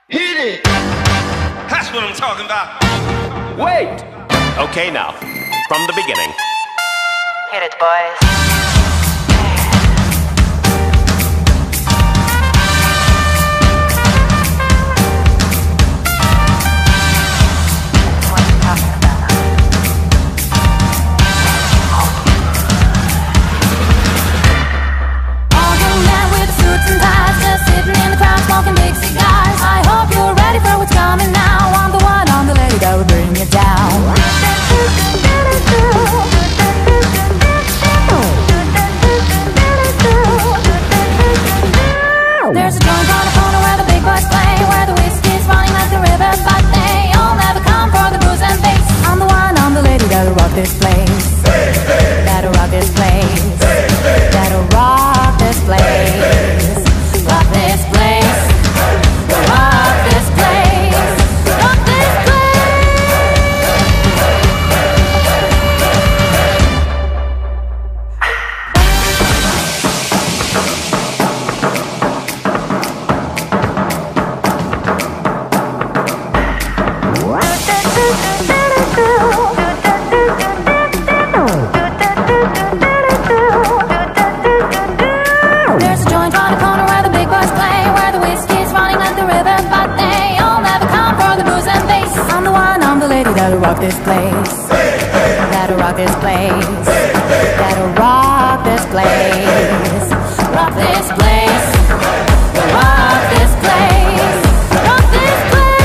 Hit it! That's what I'm talking about. Wait! Okay, now, from the beginning. Hit it, boys. Smoking big cigars. I hope you're ready for what's coming now. I'm the one on the lady that will bring you down. There's a joint on the corner where the big boys play, where the whiskey's running like the river, but they all never come for the booze and bass. I'm the one on the lady that'll rock this place. That'll rock this place. That'll rock this place. Rock this place. Rock this place. Rock this There's a joint on the corner where the big boys play, where the whiskey's running like the river, but they all never come for the booze and bass. I'm the one, I'm the lady that'll rock this place. That'll rock this place. That'll rock this place. Rock this place. Rock this place. Rock this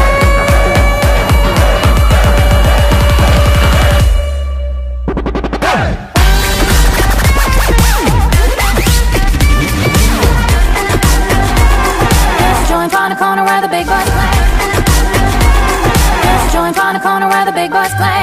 joint on the corner where the big boys play. There's a joint on the corner where the big boys play.